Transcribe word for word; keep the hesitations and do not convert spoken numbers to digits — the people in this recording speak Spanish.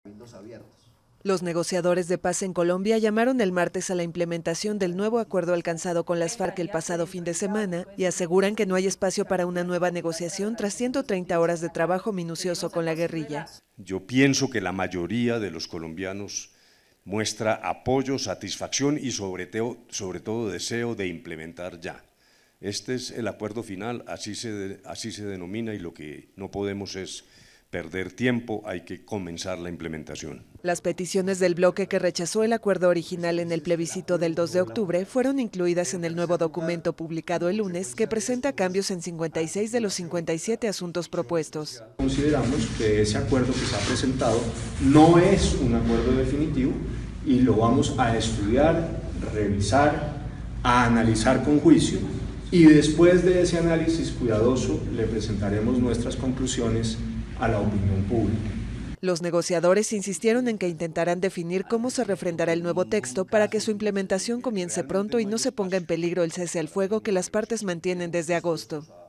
Los negociadores de paz en Colombia llamaron el martes a la implementación del nuevo acuerdo alcanzado con las FARC el pasado fin de semana y aseguran que no hay espacio para una nueva negociación tras ciento treinta horas de trabajo minucioso con la guerrilla. Yo pienso que la mayoría de los colombianos muestra apoyo, satisfacción y sobre todo, sobre todo deseo de implementar ya. Este es el acuerdo final, así se, así se denomina, y lo que no podemos es perder tiempo, hay que comenzar la implementación. Las peticiones del bloque que rechazó el acuerdo original en el plebiscito del dos de octubre fueron incluidas en el nuevo documento publicado el lunes que presenta cambios en cincuenta y seis de los cincuenta y siete asuntos propuestos. Consideramos que ese acuerdo que se ha presentado no es un acuerdo definitivo y lo vamos a estudiar, revisar, a analizar con juicio y después de ese análisis cuidadoso le presentaremos nuestras conclusiones a la opinión pública. Los negociadores insistieron en que intentarán definir cómo se refrendará el nuevo texto para que su implementación comience pronto y no se ponga en peligro el cese al fuego que las partes mantienen desde agosto.